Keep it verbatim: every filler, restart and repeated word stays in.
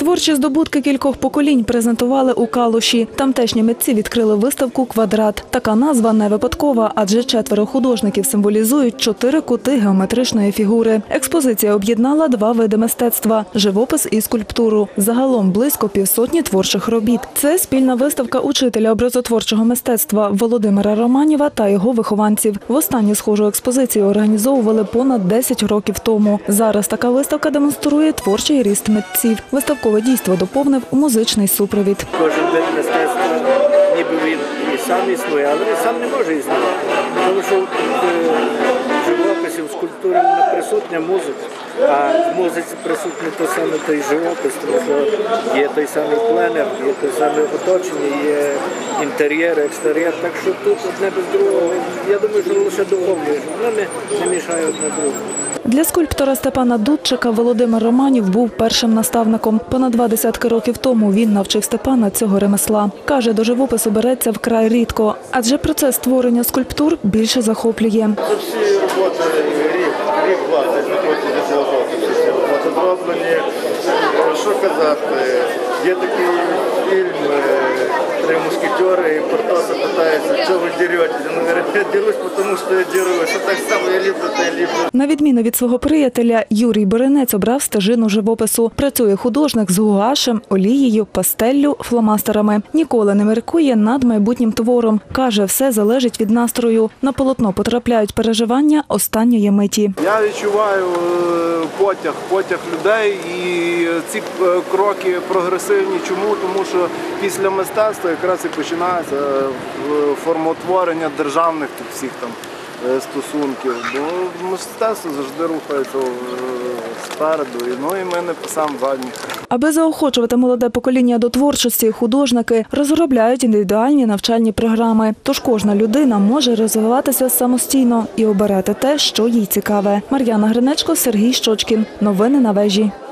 Творчі здобутки кількох поколінь презентували у Калуші. Тамтешні митці відкрили виставку «Квадрат». Така назва не випадкова, адже четверо художників символізують чотири кути геометричної фігури. Експозиція об'єднала два види мистецтва – живопис і скульптуру. Загалом близько півсотні творчих робіт. Це спільна виставка учителя образотворчого мистецтва Володимира Романіва та його вихованців. Востаннє схожу експозицію організовували понад десять років тому. Зараз така виставка демонструє творчий ріст митців. Виставкове дійство доповнив музичний супровід. Кожен вид мистецтва, ніби він і сам існує, але він сам не може існувати. Тому що в живописі, в скульптурі не присутня музика, а в музиці присутній той самий той живопис, тому що є той самий пленер, є той саме оточення, є інтер'єр, екстер'єр. Так що тут одне без другого, я думаю, що лише доповнює, воно не, не мішає одне другому. Для скульптора Степана Дудчика Володимир Романів був першим наставником. Понад два десятки років тому він навчив Степана цього ремесла. Каже, до живопису береться вкрай рідко, адже процес створення скульптур більше захоплює. Це всі роботи рік, рік-два, знаходяться до цього року. Всі роботи зроблені. Що казати, є такий фільм «Три мушкетери» і Портоса питається, чого ви дерете? Він говорить, я дерусь, тому що я деру. Що так само, я люблю, то я люблю. На відміну від свого приятеля, Юрій Беренець обрав стежину живопису. Працює художник з гуашем, олією, пастеллю, фломастерами. Ніколи не міркує над майбутнім твором. Каже, все залежить від настрою. На полотно потрапляють переживання останньої миті. Я відчуваю потяг, потяг людей, і ці кроки прогресивні. Чому? Тому що після мистецтва якраз і починається формотворення державних всіх там стосунків. Бо мистецтво завжди рухається спереду, ну і ми не писаємо задні. Аби заохочувати молоде покоління до творчості, художники розробляють індивідуальні навчальні програми. Тож кожна людина може розвиватися самостійно і обирати те, що їй цікаве. Мар'яна Гринечко, Сергій Щочкін. Новини на вежі.